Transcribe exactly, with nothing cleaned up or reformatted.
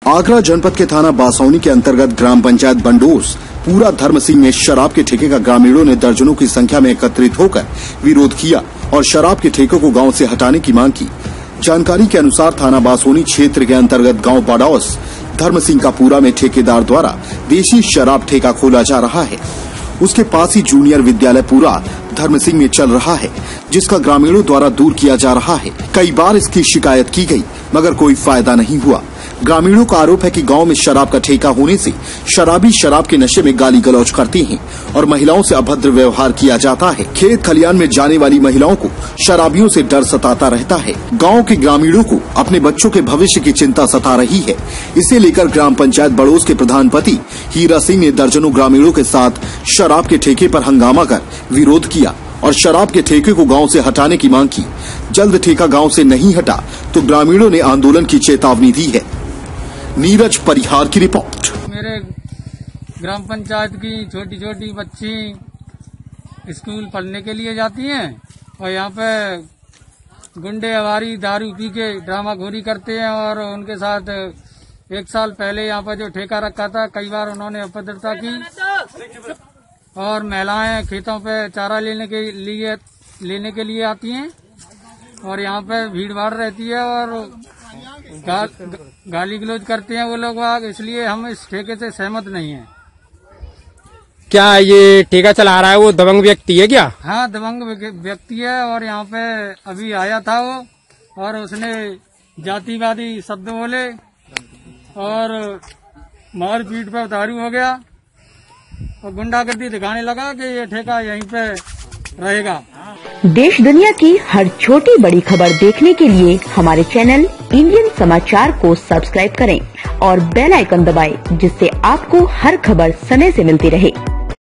आगरा जनपद के थाना बासौनी के अंतर्गत ग्राम पंचायत बंडोस पूरा धर्म सिंह में शराब के ठेके का ग्रामीणों ने दर्जनों की संख्या में एकत्रित होकर विरोध किया और शराब के ठेके को गांव से हटाने की मांग की। जानकारी के अनुसार थाना बासौनी क्षेत्र के अंतर्गत गांव बड़ौस धर्म सिंह का पूरा में ठेकेदार द्वारा देशी शराब ठेका खोला जा रहा है। उसके पास ही जूनियर विद्यालय पूरा धर्म सिंह में चल रहा है, जिसका ग्रामीणों द्वारा दूर किया जा रहा है। कई बार इसकी शिकायत की गई मगर कोई फायदा नहीं हुआ। ग्रामीणों का आरोप है कि गांव में शराब का ठेका होने से शराबी शराब के नशे में गाली गलौज करते हैं और महिलाओं से अभद्र व्यवहार किया जाता है। खेत खलियान में जाने वाली महिलाओं को शराबियों से डर सताता रहता है। गांव के ग्रामीणों को अपने बच्चों के भविष्य की चिंता सता रही है। इसे लेकर ग्राम पंचायत बड़ोस के प्रधान पति हीरा सिंह ने दर्जनों ग्रामीणों के साथ शराब के ठेके पर हंगामा कर विरोध किया और शराब के ठेके को गांव से हटाने की मांग की। जल्द ठेका गांव से नहीं हटा तो ग्रामीणों ने आंदोलन की चेतावनी दी है। नीरज परिहार की रिपोर्ट। मेरे ग्राम पंचायत की छोटी छोटी बच्ची स्कूल पढ़ने के लिए जाती हैं और यहाँ पे गुंडे अवारी दारू पी के ड्रामाखोरी करते हैं और उनके साथ एक साल पहले यहाँ पर जो ठेका रखा था कई बार उन्होंने अभद्रता की और महिलाएं खेतों पे चारा लेने के लिए लेने के लिए आती हैं और यहाँ पे भीड़ भाड़ रहती है और गा, गाली गलौज करते हैं वो लोग, इसलिए हम इस ठेके से सहमत नहीं हैं। क्या ये ठेका चला रहा है वो दबंग व्यक्ति है क्या? हाँ, दबंग व्यक्ति है और यहाँ पे अभी आया था वो और उसने जातिवादी शब्द बोले और मारपीट पर दारू हो गया और गुंडागर्दी दिखाने लगा कि ये ठेका यहीं पे रहेगा। देश दुनिया की हर छोटी बड़ी खबर देखने के लिए हमारे चैनल इंडियन समाचार को सब्सक्राइब करें और बेल आइकन दबाएं, जिससे आपको हर खबर समय से मिलती रहे।